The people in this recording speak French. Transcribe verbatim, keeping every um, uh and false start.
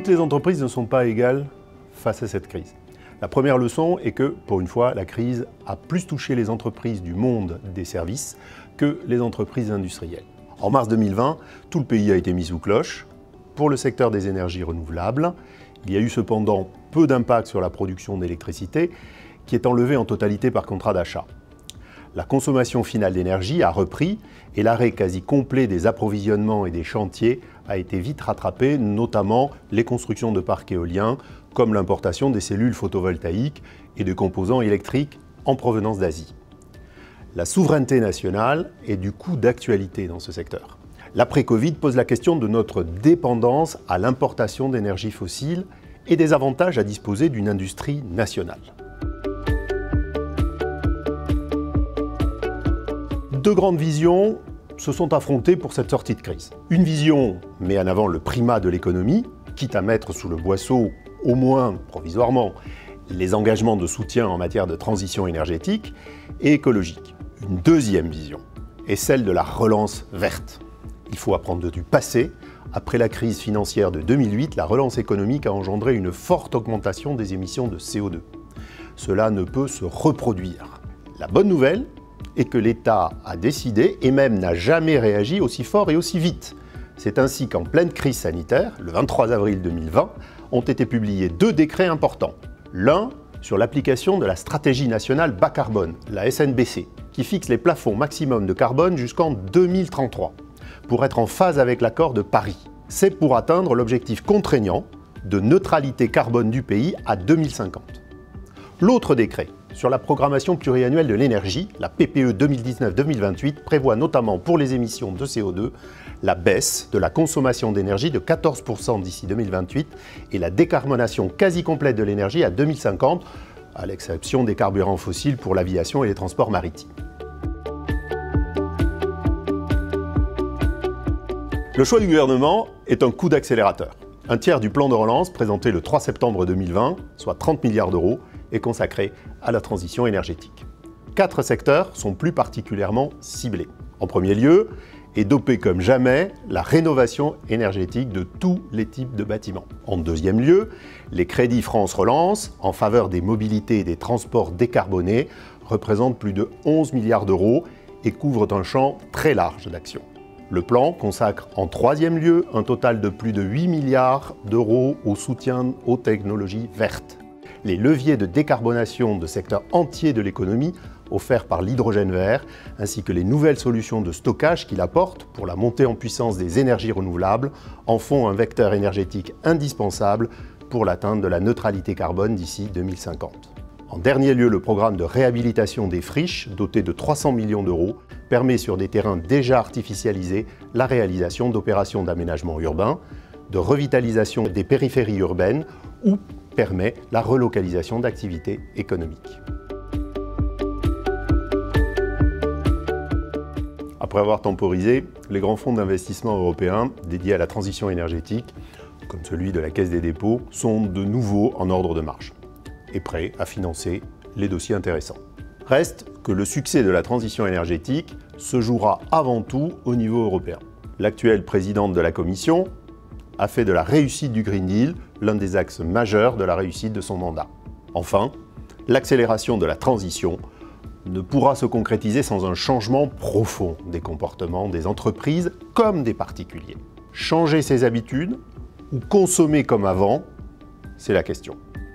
Toutes les entreprises ne sont pas égales face à cette crise. La première leçon est que, pour une fois, la crise a plus touché les entreprises du monde des services que les entreprises industrielles. En mars deux mille vingt, tout le pays a été mis sous cloche. Pour le secteur des énergies renouvelables, il y a eu cependant peu d'impact sur la production d'électricité, qui est enlevée en totalité par contrat d'achat. La consommation finale d'énergie a repris et l'arrêt quasi complet des approvisionnements et des chantiers a été vite rattrapé, notamment les constructions de parcs éoliens, comme l'importation des cellules photovoltaïques et de composants électriques en provenance d'Asie. La souveraineté nationale est du coup d'actualité dans ce secteur. L'après-Covid pose la question de notre dépendance à l'importation d'énergie fossile et des avantages à disposer d'une industrie nationale. Deux grandes visions se sont affrontées pour cette sortie de crise. Une vision met en avant le primat de l'économie, quitte à mettre sous le boisseau, au moins provisoirement, les engagements de soutien en matière de transition énergétique et écologique. Une deuxième vision est celle de la relance verte. Il faut apprendre du passé. Après la crise financière de deux mille huit, la relance économique a engendré une forte augmentation des émissions de C O deux. Cela ne peut se reproduire. La bonne nouvelle est que l'État a décidé et même n'a jamais réagi aussi fort et aussi vite. C'est ainsi qu'en pleine crise sanitaire, le vingt-trois avril deux mille vingt, ont été publiés deux décrets importants. L'un sur l'application de la stratégie nationale bas carbone, la S N B C, qui fixe les plafonds maximum de carbone jusqu'en deux mille trente-trois, pour être en phase avec l'accord de Paris. C'est pour atteindre l'objectif contraignant de neutralité carbone du pays à deux mille cinquante. L'autre décret, sur la programmation pluriannuelle de l'énergie, la P P E deux mille dix-neuf deux mille vingt-huit, prévoit notamment pour les émissions de C O deux la baisse de la consommation d'énergie de quatorze pour cent d'ici deux mille vingt-huit et la décarbonation quasi complète de l'énergie à deux mille cinquante, à l'exception des carburants fossiles pour l'aviation et les transports maritimes. Le choix du gouvernement est un coup d'accélérateur. Un tiers du plan de relance présenté le trois septembre deux mille vingt, soit trente milliards d'euros, est consacré à la transition énergétique. Quatre secteurs sont plus particulièrement ciblés. En premier lieu, est dopée comme jamais la rénovation énergétique de tous les types de bâtiments. En deuxième lieu, les crédits France Relance en faveur des mobilités et des transports décarbonés représentent plus de onze milliards d'euros et couvrent un champ très large d'actions. Le plan consacre en troisième lieu un total de plus de huit milliards d'euros au soutien aux technologies vertes. Les leviers de décarbonation de secteurs entiers de l'économie offerts par l'hydrogène vert, ainsi que les nouvelles solutions de stockage qu'il apporte pour la montée en puissance des énergies renouvelables, en font un vecteur énergétique indispensable pour l'atteinte de la neutralité carbone d'ici deux mille cinquante. En dernier lieu, le programme de réhabilitation des friches, doté de trois cents millions d'euros, permet sur des terrains déjà artificialisés la réalisation d'opérations d'aménagement urbain, de revitalisation des périphéries urbaines ou permet la relocalisation d'activités économiques. Après avoir temporisé, les grands fonds d'investissement européens dédiés à la transition énergétique, comme celui de la Caisse des dépôts, sont de nouveau en ordre de marche et prêts à financer les dossiers intéressants. Reste que le succès de la transition énergétique se jouera avant tout au niveau européen. L'actuelle présidente de la Commission a fait de la réussite du Green Deal l'un des axes majeurs de la réussite de son mandat. Enfin, l'accélération de la transition ne pourra se concrétiser sans un changement profond des comportements des entreprises comme des particuliers. Changer ses habitudes ou consommer comme avant, c'est la question.